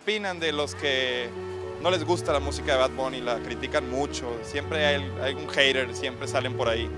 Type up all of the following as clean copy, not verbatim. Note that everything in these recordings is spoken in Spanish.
opinan de los que no les gusta la música de Bad Bunny? La critican mucho, siempre hay un hater, siempre salen por ahí.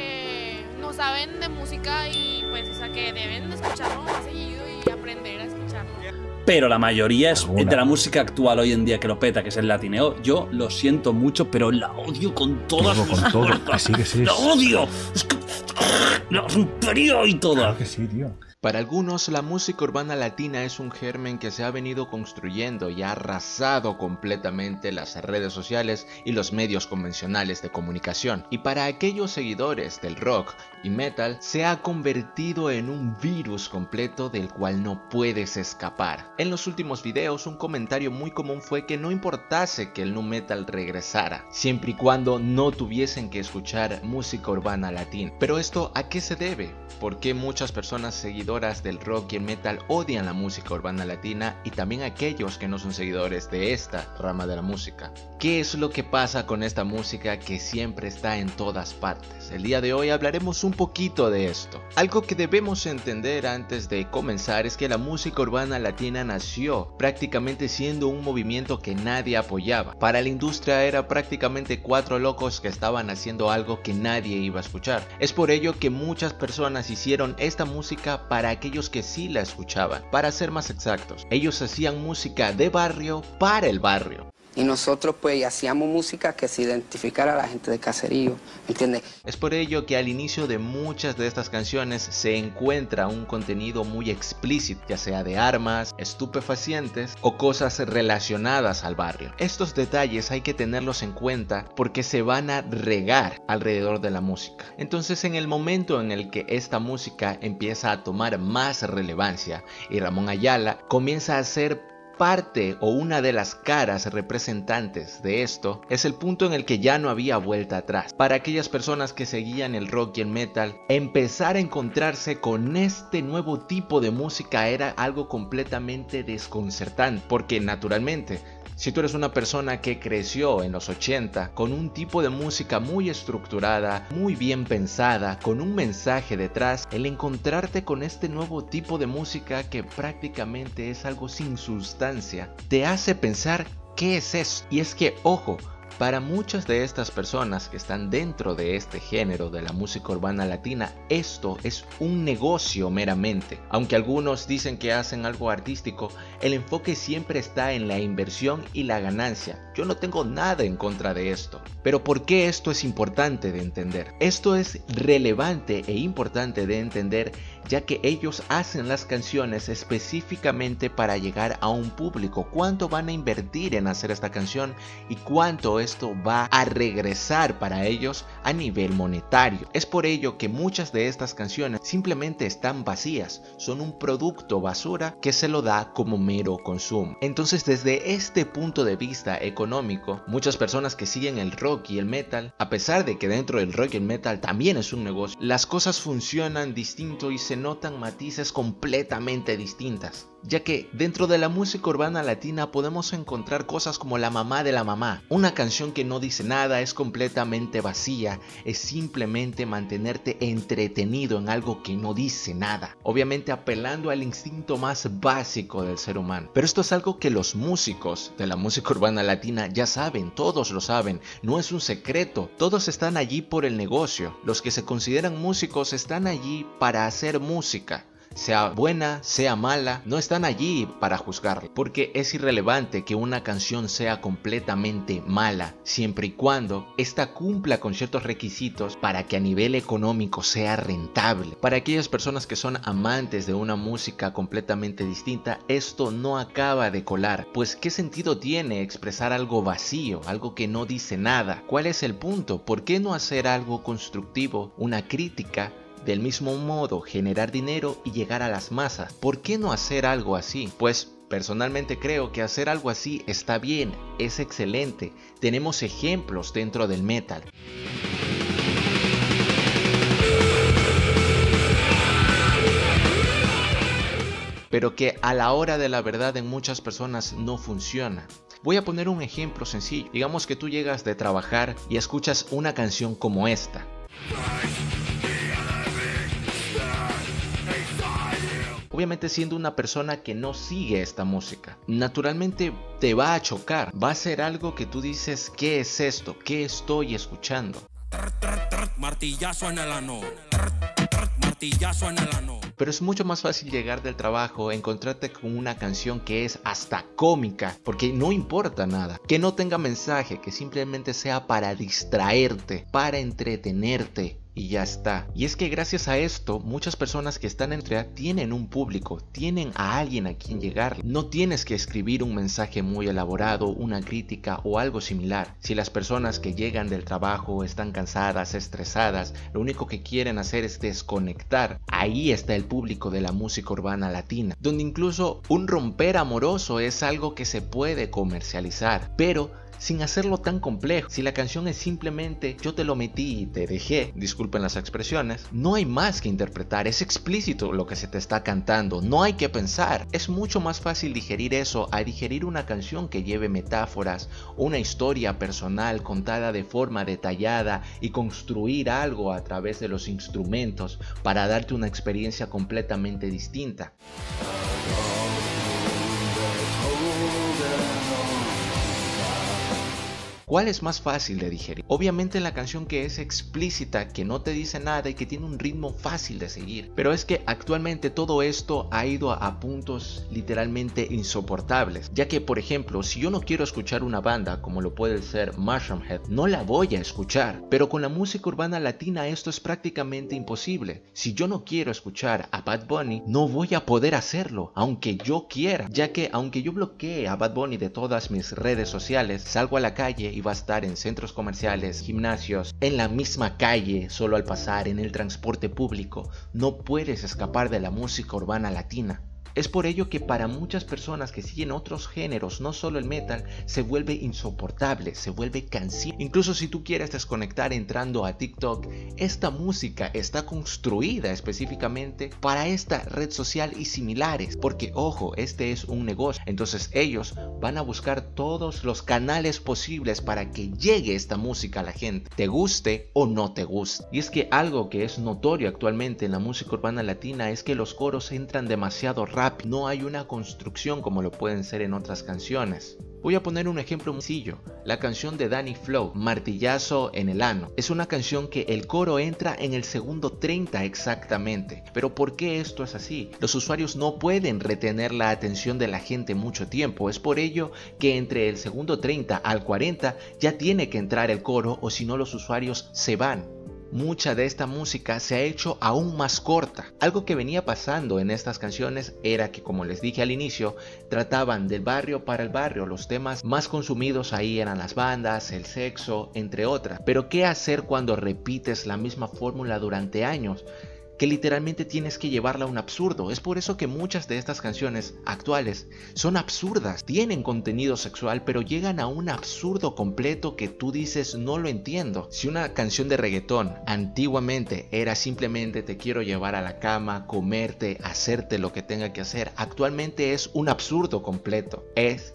Que no saben de música y pues, o sea, que deben de escucharlo más seguido y aprender a escucharlo. Pero la mayoría es de la música actual hoy en día que lo peta, que es el latineo. Yo lo siento mucho, pero la odio con todas mis fuerzas. Que sí. ¡La odio! Es que... ¡La rompería y todo! Claro que sí, tío. Para algunos, la música urbana latina es un germen que se ha venido construyendo y ha arrasado completamente las redes sociales y los medios convencionales de comunicación. Y para aquellos seguidores del rock y metal, se ha convertido en un virus completo del cual no puedes escapar. En los últimos videos, un comentario muy común fue que no importase que el nu metal regresara, siempre y cuando no tuviesen que escuchar música urbana latina. Pero esto, ¿a qué se debe? ¿Por qué muchas personas seguidoras del rock y el metal odian la música urbana latina y también aquellos que no son seguidores de esta rama de la música? ¿Qué es lo que pasa con esta música que siempre está en todas partes? El día de hoy hablaremos un poquito de esto. Algo que debemos entender antes de comenzar es que la música urbana latina nació prácticamente siendo un movimiento que nadie apoyaba. Para la industria era prácticamente 4 locos que estaban haciendo algo que nadie iba a escuchar. Es por ello que muchas personas hicieron esta música para aquellos que sí la escuchaban. Para ser más exactos, ellos hacían música de barrio para el barrio. Y nosotros pues hacíamos música que se identificara a la gente de caserío, ¿entiendes? Es por ello que al inicio de muchas de estas canciones se encuentra un contenido muy explícito, ya sea de armas, estupefacientes o cosas relacionadas al barrio. Estos detalles hay que tenerlos en cuenta porque se van a regar alrededor de la música. Entonces, en el momento en el que esta música empieza a tomar más relevancia y Ramón Ayala comienza a hacer parte o una de las caras representantes de esto, es el punto en el que ya no había vuelta atrás. Para aquellas personas que seguían el rock y el metal, empezar a encontrarse con este nuevo tipo de música era algo completamente desconcertante, porque naturalmente, si tú eres una persona que creció en los 80 con un tipo de música muy estructurada, muy bien pensada, con un mensaje detrás, el encontrarte con este nuevo tipo de música que prácticamente es algo sin sustancia, te hace pensar ¿qué es eso? Y es que, ojo, para muchas de estas personas que están dentro de este género de la música urbana latina, esto es un negocio meramente. Aunque algunos dicen que hacen algo artístico, el enfoque siempre está en la inversión y la ganancia. Yo no tengo nada en contra de esto. Pero ¿por qué esto es importante de entender? Esto es relevante e importante de entender, ya que ellos hacen las canciones específicamente para llegar a un público. ¿Cuánto van a invertir en hacer esta canción y cuánto esto va a regresar para ellos a nivel monetario? Es por ello que muchas de estas canciones simplemente están vacías, son un producto basura que se lo da como mero consumo. Entonces, desde este punto de vista económico, muchas personas que siguen el rock y el metal, a pesar de que dentro del rock y el metal también es un negocio, las cosas funcionan distinto y se notan matices completamente distintas, ya que dentro de la música urbana latina podemos encontrar cosas como La Mamá de la Mamá, una canción que no dice nada, es completamente vacía, es simplemente mantenerte entretenido en algo que no dice nada, obviamente apelando al instinto más básico del ser humano. Pero esto es algo que los músicos de la música urbana latina ya saben, todos lo saben, no es un secreto, todos están allí por el negocio. Los que se consideran músicos están allí para hacer música, sea buena, sea mala, no están allí para juzgarla, porque es irrelevante que una canción sea completamente mala, siempre y cuando ésta cumpla con ciertos requisitos para que a nivel económico sea rentable. Para aquellas personas que son amantes de una música completamente distinta, esto no acaba de colar, pues ¿qué sentido tiene expresar algo vacío, algo que no dice nada? ¿Cuál es el punto? ¿Por qué no hacer algo constructivo, una crítica? Del mismo modo, generar dinero y llegar a las masas. ¿Por qué no hacer algo así? Pues personalmente creo que hacer algo así está bien, es excelente. Tenemos ejemplos dentro del metal. Pero que a la hora de la verdad en muchas personas no funciona. Voy a poner un ejemplo sencillo. Digamos que tú llegas de trabajar y escuchas una canción como esta. obviamente siendo una persona que no sigue esta música, naturalmente te va a chocar, va a ser algo que tú dices, ¿qué es esto? ¿Qué estoy escuchando? Martillazo en el ano. Martillazo en el ano. Pero es mucho más fácil llegar del trabajo, encontrarte con una canción que es hasta cómica, porque no importa nada, que no tenga mensaje, que simplemente sea para distraerte, para entretenerte. Y ya está. Y es que gracias a esto, muchas personas que están en Trea tienen un público, tienen a alguien a quien llegar. No tienes que escribir un mensaje muy elaborado, una crítica o algo similar. Si las personas que llegan del trabajo están cansadas, estresadas, lo único que quieren hacer es desconectar, ahí está el público de la música urbana latina, donde incluso un romper amoroso es algo que se puede comercializar, pero sin hacerlo tan complejo. Si la canción es simplemente yo te lo metí y te dejé, disculpen las expresiones, no hay más que interpretar, es explícito lo que se te está cantando, no hay que pensar. Es mucho más fácil digerir eso a digerir una canción que lleve metáforas, una historia personal contada de forma detallada y construir algo a través de los instrumentos para darte una experiencia completamente distinta. ¿Cuál es más fácil de digerir? Obviamente la canción que es explícita, que no te dice nada y que tiene un ritmo fácil de seguir. Pero es que actualmente todo esto ha ido a puntos literalmente insoportables. Ya que, por ejemplo, si yo no quiero escuchar una banda como lo puede ser Mushroomhead, no la voy a escuchar. Pero con la música urbana latina esto es prácticamente imposible. Si yo no quiero escuchar a Bad Bunny, no voy a poder hacerlo, aunque yo quiera. Ya que aunque yo bloquee a Bad Bunny de todas mis redes sociales, salgo a la calle y va a estar en centros comerciales, gimnasios, en la misma calle, solo al pasar, en el transporte público. No puedes escapar de la música urbana latina. Es por ello que para muchas personas que siguen otros géneros, no solo el metal, se vuelve insoportable, se vuelve cansino. Incluso si tú quieres desconectar entrando a TikTok, esta música está construida específicamente para esta red social y similares. Porque ojo, este es un negocio. Entonces ellos van a buscar todos los canales posibles para que llegue esta música a la gente, te guste o no te guste. Y es que algo que es notorio actualmente en la música urbana latina es que los coros entran demasiado rápido. No hay una construcción como lo pueden ser en otras canciones. Voy a poner un ejemplo sencillo. La canción de Danny Flow, Martillazo en el ano, es una canción que el coro entra en el segundo 30 exactamente. Pero ¿por qué esto es así? Los usuarios no pueden retener la atención de la gente mucho tiempo. Es por ello que entre el segundo 30 al 40 ya tiene que entrar el coro, o si no los usuarios se van. Mucha de esta música se ha hecho aún más corta. Algo que venía pasando en estas canciones era que, como les dije al inicio, trataban del barrio para el barrio. Los temas más consumidos ahí eran las bandas, el sexo, entre otras. Pero ¿qué hacer cuando repites la misma fórmula durante años? Que literalmente tienes que llevarla a un absurdo. Es por eso que muchas de estas canciones actuales son absurdas, tienen contenido sexual, pero llegan a un absurdo completo que tú dices no lo entiendo. Si una canción de reggaetón antiguamente era simplemente te quiero llevar a la cama, comerte, hacerte lo que tenga que hacer, actualmente es un absurdo completo. Es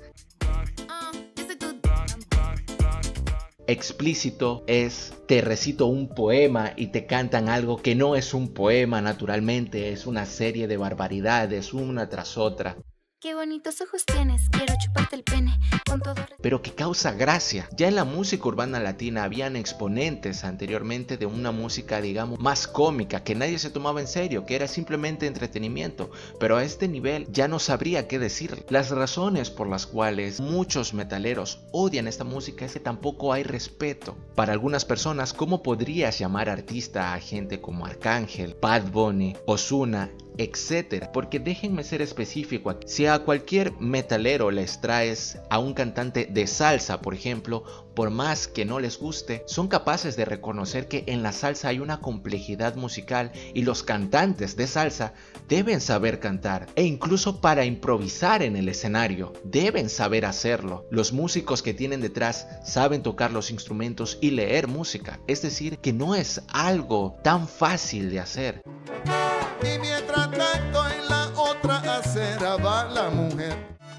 explícito, es te recito un poema y te cantan algo que no es un poema naturalmente, es una serie de barbaridades una tras otra. Qué bonitos ojos tienes, quiero chuparte el pene con todo. Pero que causa gracia. Ya en la música urbana latina habían exponentes anteriormente de una música, digamos, más cómica, que nadie se tomaba en serio, que era simplemente entretenimiento. Pero a este nivel ya no sabría qué decir. Las razones por las cuales muchos metaleros odian esta música es que tampoco hay respeto. Para algunas personas, ¿cómo podrías llamar artista a gente como Arcángel, Bad Bunny, Ozuna, etcétera? Porque déjenme ser específico aquí. Si a cualquier metalero les traes a un cantante de salsa, por ejemplo, por más que no les guste, son capaces de reconocer que en la salsa hay una complejidad musical y los cantantes de salsa deben saber cantar, e incluso para improvisar en el escenario deben saber hacerlo. Los músicos que tienen detrás saben tocar los instrumentos y leer música, es decir, que no es algo tan fácil de hacer. Y mientras tanto en la otra acera va la mujer.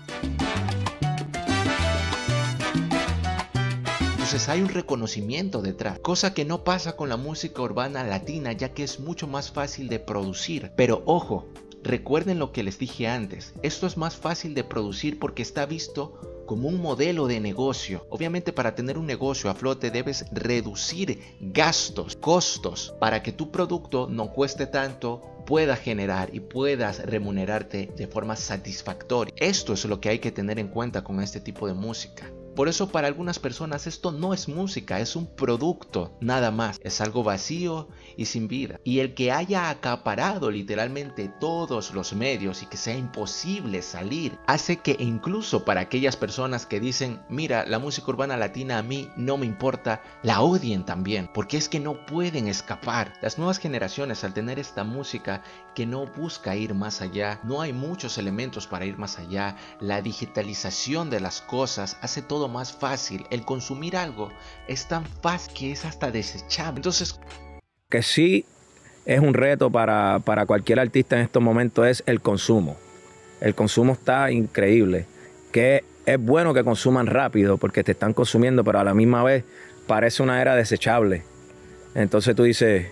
Entonces hay un reconocimiento detrás, cosa que no pasa con la música urbana latina, ya que es mucho más fácil de producir. Pero ojo, Recuerden lo que les dije antes, esto es más fácil de producir porque está visto como un modelo de negocio. Obviamente para tener un negocio a flote debes reducir gastos, costos, para que tu producto no cueste tanto, pueda generar y puedas remunerarte de forma satisfactoria. Esto es lo que hay que tener en cuenta con este tipo de música. Por eso para algunas personas esto no es música, es un producto, nada más. Es algo vacío y sin vida. Y el que haya acaparado literalmente todos los medios y que sea imposible salir, hace que incluso para aquellas personas que dicen, mira, la música urbana latina a mí no me importa, la odien también, porque es que no pueden escapar. Las nuevas generaciones, al tener esta música que no busca ir más allá, no hay muchos elementos para ir más allá, la digitalización de las cosas hace todo más fácil. El consumir algo es tan fácil que es hasta desechable. Entonces, que sí es un reto para cualquier artista en estos momentos es el consumo. El consumo está increíble. Que es bueno que consuman rápido porque te están consumiendo, pero a la misma vez parece una era desechable. Entonces tú dices,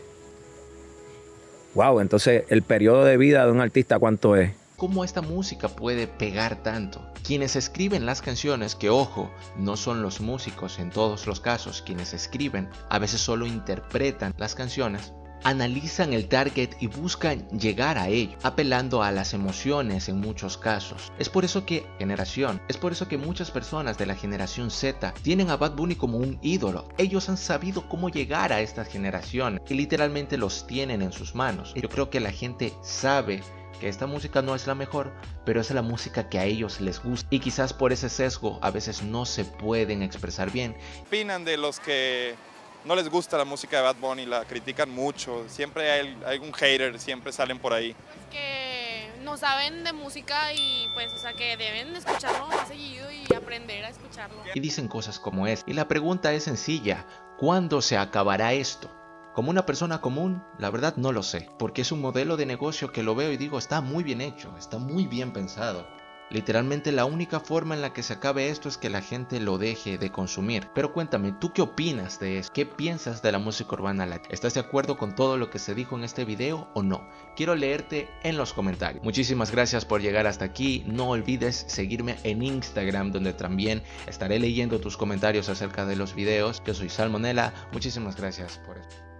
wow, entonces el periodo de vida de un artista, ¿cuánto es? ¿Cómo esta música puede pegar tanto? Quienes escriben las canciones, que ojo, no son los músicos en todos los casos, quienes escriben, a veces solo interpretan las canciones, analizan el target y buscan llegar a ello, apelando a las emociones en muchos casos. Es por eso que muchas personas de la generación Z tienen a Bad Bunny como un ídolo. Ellos han sabido cómo llegar a estas generaciones y literalmente los tienen en sus manos. Yo creo que la gente sabe que esta música no es la mejor, pero es la música que a ellos les gusta y quizás por ese sesgo a veces no se pueden expresar bien. ¿Qué opinan de los que no les gusta la música de Bad Bunny, la critican mucho? Siempre hay algún hater, siempre salen por ahí. Que no saben de música y pues, o sea, que deben de escucharlo más seguido y aprender a escucharlo. Y dicen cosas como es. Y la pregunta es sencilla, ¿cuándo se acabará esto? Como una persona común, la verdad no lo sé, porque es un modelo de negocio que lo veo y digo, está muy bien hecho, está muy bien pensado. Literalmente la única forma en la que se acabe esto es que la gente lo deje de consumir. Pero cuéntame, ¿tú qué opinas de eso? ¿Qué piensas de la música urbana latina? ¿Estás de acuerdo con todo lo que se dijo en este video o no? Quiero leerte en los comentarios. Muchísimas gracias por llegar hasta aquí. No olvides seguirme en Instagram, donde también estaré leyendo tus comentarios acerca de los videos. Yo soy Salmonella. Muchísimas gracias por eso.